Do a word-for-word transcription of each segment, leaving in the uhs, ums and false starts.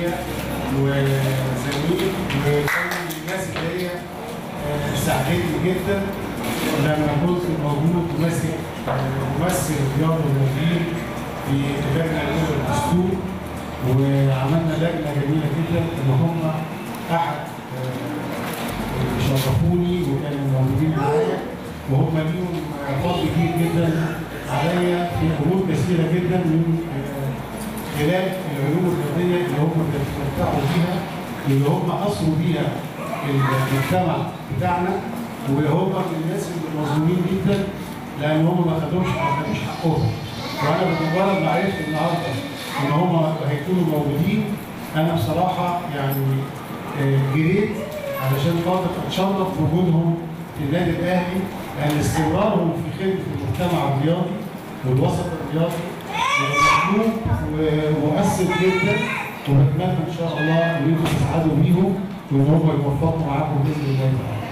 اخويا وزميل، وكان من الناس اللي هي ساعدتني جدا لما كنت موجود ماسك ممثل الرياضه والتمرين في اللجنه الاولى للدستور، وعملنا لجنه جميله جدا اللي هم احد شرفوني وكانوا موجودين معايا، وهم ليهم فضل كبير جدا عليا في امور كثيره جدا من خلال العلوم الرياضيه اللي هم بيتمتعوا بيها، اللي هم اثروا بيها المجتمع بتاعنا، وهم من الناس اللي مظلومين جدا لان هم ما خدوش ما خدوش حقهم. وانا بمجرد ما عرفت النهارده ان هم هيكونوا موجودين انا بصراحه يعني جريت علشان خاطر اتشرف بوجودهم في النادي الاهلي، لان استمرارهم في خدمه المجتمع الرياضي والوسط الرياضي مطلوب ومؤثر جدا، وبتمنى ان شاء الله ان انتم تسعدوا بيهم وان هم يوفقوا معاكم باذن الله تعالى.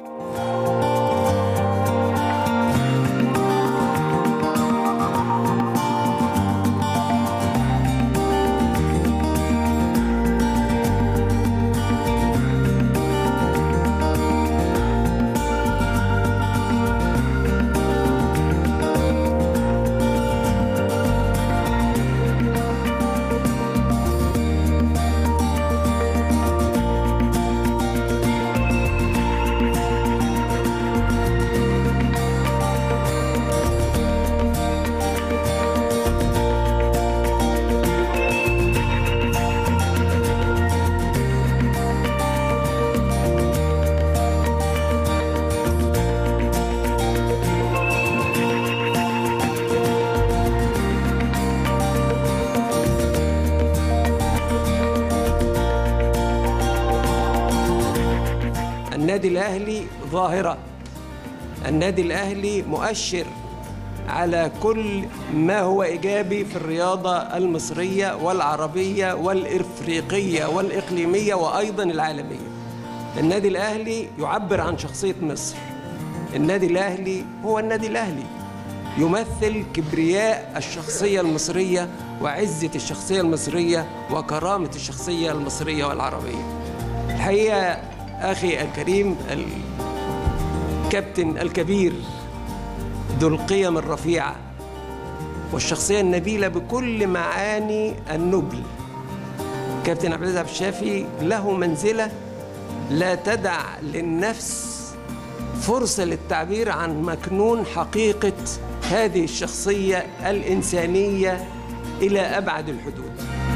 النادي الأهلي ظاهرة، النادي الأهلي مؤشر على كل ما هو إيجابي في الرياضة المصرية والعربية والإفريقية والإقليمية وأيضا العالمية. النادي الأهلي يعبر عن شخصية مصر. النادي الأهلي هو النادي الأهلي، يمثل كبرياء الشخصية المصرية وعزة الشخصية المصرية وكرامة الشخصية المصرية والعربية. الحقيقة أخي الكريم الكابتن الكبير ذو القيم الرفيعة والشخصية النبيلة بكل معاني النبل، كابتن عبد العزيز عبد الشافي له منزلة لا تدع للنفس فرصة للتعبير عن مكنون حقيقة هذه الشخصية الإنسانية إلى أبعد الحدود.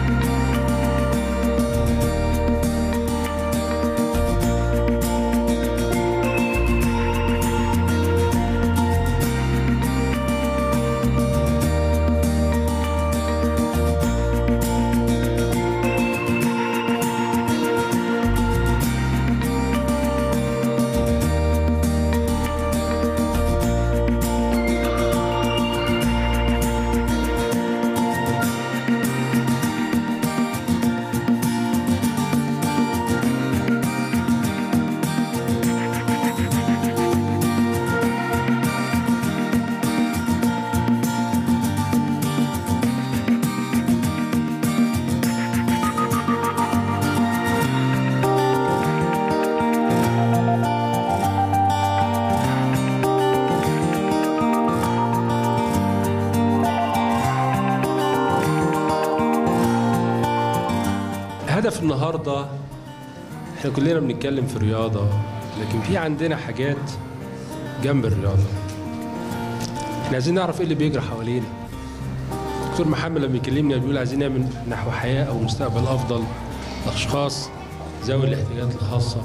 هدف النهارده احنا كلنا بنتكلم في الرياضه، لكن في عندنا حاجات جنب الرياضه. احنا عايزين نعرف ايه اللي بيجري حوالينا. دكتور محمد لما يكلمنا بيقول عايزين نعمل نحو حياه او مستقبل افضل لاشخاص ذوي الاحتياجات الخاصه.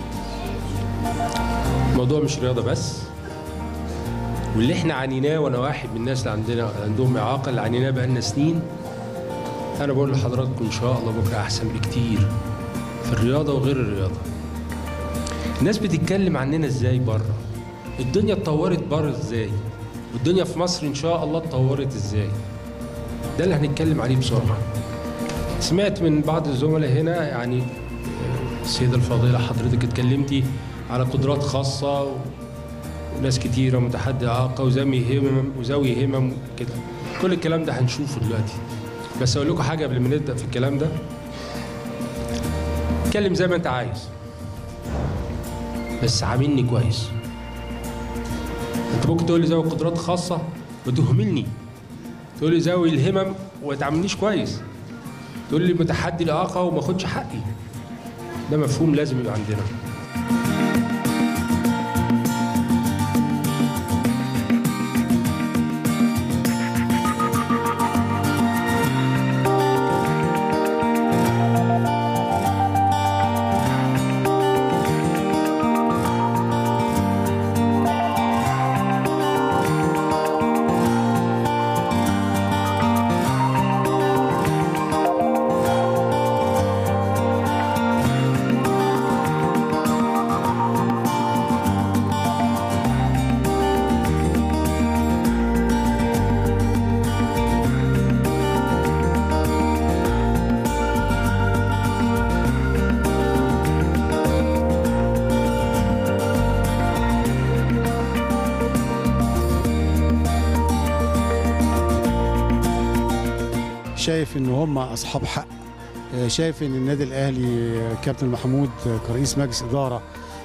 الموضوع مش رياضه بس، واللي احنا عانيناه، وانا واحد من الناس اللي عندنا عندهم اعاقه اللي عانيناه بقالنا سنين. أنا بقول لحضراتكم إن شاء الله بكرة أحسن بكتير في الرياضة وغير الرياضة. الناس بتتكلم عننا إزاي بره؟ الدنيا اتطورت بره إزاي؟ والدنيا في مصر إن شاء الله اتطورت إزاي؟ ده اللي هنتكلم عليه بسرعة. سمعت من بعض الزملاء هنا، يعني السيدة الفاضلة حضرتك اتكلمتي على قدرات خاصة وناس كتيرة متحدي إعاقة وذوي همم وذوي همم كده. كل الكلام ده هنشوفه دلوقتي. بس أقول لكم حاجة قبل ما نبدأ في الكلام ده. اتكلم زي ما انت عايز، بس عاملني كويس. انت ممكن تقول لي ذوي قدرات خاصه وتهملني، تقول لي ذوي الهمم وما تعاملنيش كويس، تقول لي متحدي الاعاقه وما اخدش حقي. ده مفهوم لازم يبقى عندنا. شايف ان هم اصحاب حق، شايف ان النادي الاهلي كابتن محمود كرئيس مجلس اداره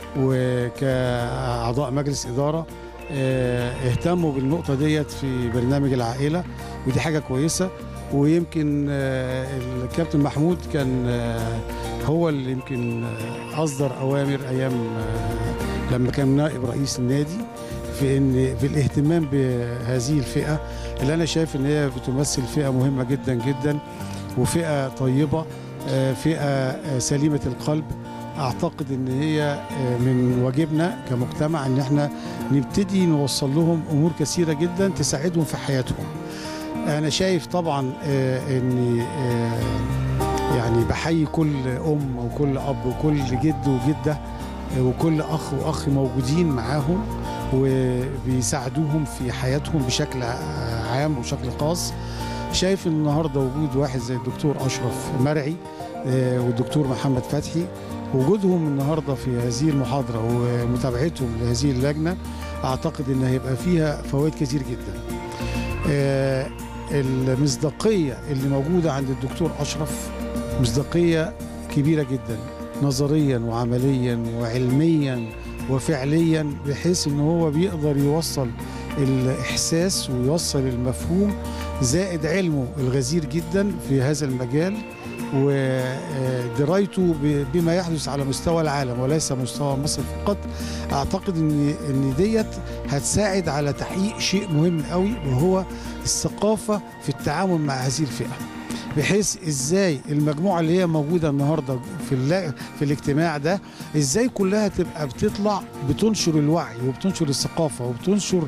وكاعضاء مجلس اداره اهتموا بالنقطه ديت في برنامج العائله، ودي حاجه كويسه. ويمكن الكابتن محمود كان هو اللي يمكن اصدر اوامر ايام لما كان نائب رئيس النادي في ان في الاهتمام بهذه الفئه اللي انا شايف ان هي بتمثل فئه مهمه جدا جدا، وفئه طيبه، فئه سليمه القلب. اعتقد ان هي من واجبنا كمجتمع ان احنا نبتدي نوصل لهم امور كثيره جدا تساعدهم في حياتهم. انا شايف طبعا اني يعني بحيي كل ام وكل اب وكل جد وجده وكل اخ واخ موجودين معاهم وبيساعدوهم في حياتهم بشكل عام وبشكل خاص. شايف النهارده وجود واحد زي الدكتور اشرف مرعي والدكتور محمد فتحي، وجودهم النهارده في هذه المحاضره ومتابعتهم لهذه اللجنه اعتقد ان هيبقى فيها فوائد كتير جدا. المصداقيه اللي موجوده عند الدكتور اشرف مصداقيه كبيره جدا، نظريا وعمليا وعلميا وفعليا، بحيث ان هو بيقدر يوصل الاحساس ويوصل المفهوم، زائد علمه الغزير جدا في هذا المجال ودرايته بما يحدث على مستوى العالم وليس مستوى مصر فقط. اعتقد ان ان ديت هتساعد على تحقيق شيء مهم قوي، وهو الثقافه في التعامل مع هذه الفئه، بحيث ازاي المجموعه اللي هي موجوده النهارده في في الاجتماع ده ازاي كلها تبقى بتطلع بتنشر الوعي وبتنشر الثقافه وبتنشر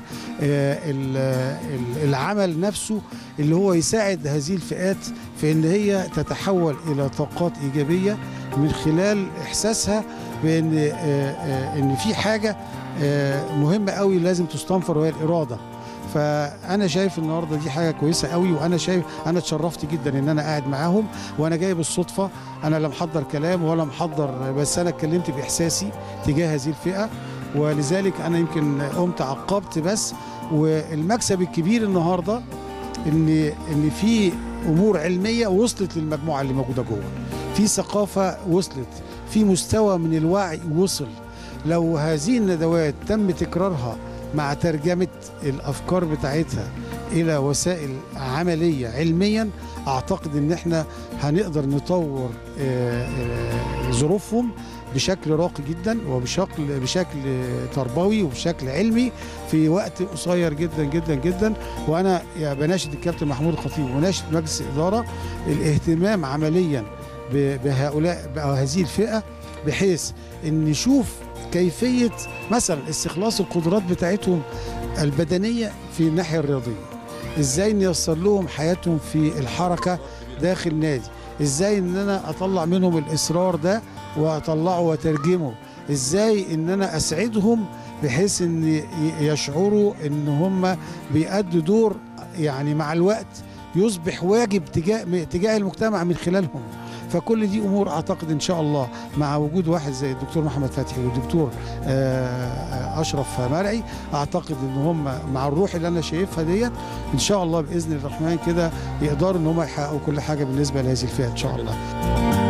العمل نفسه اللي هو يساعد هذه الفئات في ان هي تتحول الى طاقات ايجابيه من خلال احساسها بان ان في حاجه مهمه قوي لازم تستنفر، وهي الاراده. فانا شايف النهارده دي حاجه كويسه قوي، وانا شايف انا اتشرفت جدا ان انا قاعد معاهم، وانا جاي بالصدفه، انا لا محضر كلام ولا محضر، بس انا اتكلمت باحساسي تجاه هذه الفئه، ولذلك انا يمكن قمت عقبت بس. والمكسب الكبير النهارده ان ان في امور علميه وصلت للمجموعه اللي موجوده جوه، في ثقافه وصلت، في مستوى من الوعي وصل. لو هذه الندوات تم تكرارها مع ترجمة الأفكار بتاعتها إلى وسائل عملية علميا، أعتقد إن إحنا هنقدر نطور ظروفهم بشكل راقي جدا وبشكل بشكل تربوي وبشكل علمي في وقت قصير جدا جدا جدا. وأنا بناشد الكابتن محمود الخطيب وناشد مجلس الإدارة الاهتمام عمليا بهؤلاء بهذه الفئة، بحيث إن نشوف كيفية مثلا استخلاص القدرات بتاعتهم البدنية في الناحية الرياضية، ازاي نيسر لهم حياتهم في الحركة داخل النادي، ازاي ان انا اطلع منهم الاصرار ده واطلعه واترجمه، ازاي ان انا اسعدهم بحيث ان يشعروا ان هم بيأدوا دور يعني مع الوقت يصبح واجب تجاه تجاه المجتمع من خلالهم. فكل دي امور اعتقد ان شاء الله مع وجود واحد زي الدكتور محمد فتحي والدكتور اشرف مرعي، اعتقد ان هم مع الروح اللي انا شايفها ديت ان شاء الله باذن الرحمن كده يقدروا ان هم يحققوا كل حاجه بالنسبه لهذه الفئه ان شاء الله.